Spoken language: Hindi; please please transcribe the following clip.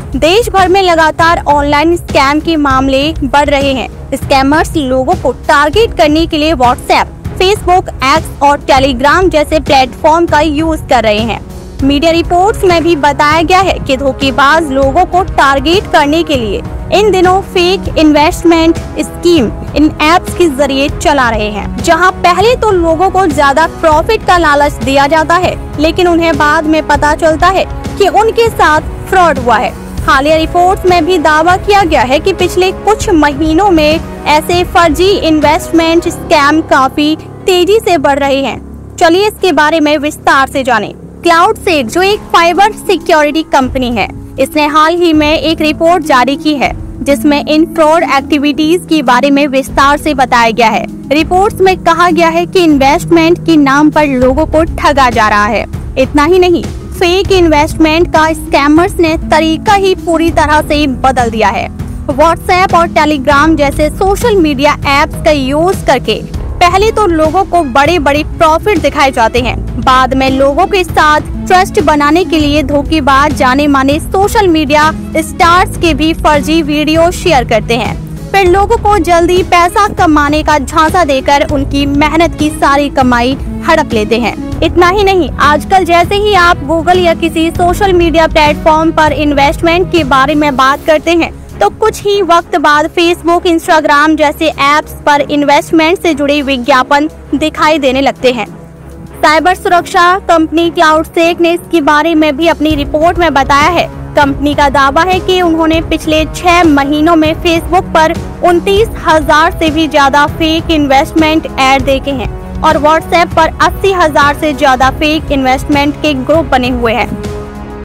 देश भर में लगातार ऑनलाइन स्कैम के मामले बढ़ रहे हैं। स्कैमर्स लोगों को टारगेट करने के लिए व्हाट्सएप, फेसबुक, एक्स और टेलीग्राम जैसे प्लेटफॉर्म का यूज कर रहे हैं। मीडिया रिपोर्ट्स में भी बताया गया है कि धोखेबाज लोगों को टारगेट करने के लिए इन दिनों फेक इन्वेस्टमेंट स्कीम इन एप्स के जरिए चला रहे हैं, जहां पहले तो लोगों को ज्यादा प्रॉफिट का लालच दिया जाता है, लेकिन उन्हें बाद में पता चलता है कि उनके साथ फ्रॉड हुआ है। हालिया रिपोर्ट्स में भी दावा किया गया है कि पिछले कुछ महीनों में ऐसे फर्जी इन्वेस्टमेंट स्कैम काफी तेजी से बढ़ रहे हैं। चलिए इसके बारे में विस्तार से जानें। क्लाउडसेक, जो एक साइबर सिक्योरिटी कंपनी है, इसने हाल ही में एक रिपोर्ट जारी की है जिसमें इन फ्रॉड एक्टिविटीज के बारे में विस्तार से बताया गया है। रिपोर्ट्स में कहा गया है कि इन्वेस्टमेंट के नाम पर लोगों को ठगा जा रहा है। इतना ही नहीं, फेक इन्वेस्टमेंट का स्कैमर्स ने तरीका ही पूरी तरह से बदल दिया है। व्हाट्सएप और टेलीग्राम जैसे सोशल मीडिया एप्स का यूज करके पहले तो लोगों को बड़े बड़े प्रॉफिट दिखाए जाते हैं, बाद में लोगों के साथ ट्रस्ट बनाने के लिए धोखेबाज जाने माने सोशल मीडिया स्टार्स के भी फर्जी वीडियो शेयर करते हैं। फिर लोगों को जल्दी पैसा कमाने का झांसा देकर उनकी मेहनत की सारी कमाई हड़प लेते हैं। इतना ही नहीं, आजकल जैसे ही आप गूगल या किसी सोशल मीडिया प्लेटफॉर्म पर इन्वेस्टमेंट के बारे में बात करते हैं तो कुछ ही वक्त बाद फेसबुक, इंस्टाग्राम जैसे ऐप्स पर इन्वेस्टमेंट से जुड़े विज्ञापन दिखाई देने लगते हैं। साइबर सुरक्षा कंपनी क्लाउडसेक ने इसके बारे में भी अपनी रिपोर्ट में बताया है। कंपनी का दावा है कि उन्होंने पिछले 6 महीनों में फेसबुक पर 29,000 से भी ज्यादा फेक इन्वेस्टमेंट ऐड देखे हैं और व्हाट्सएप पर 80,000 से ज्यादा फेक इन्वेस्टमेंट के ग्रुप बने हुए हैं।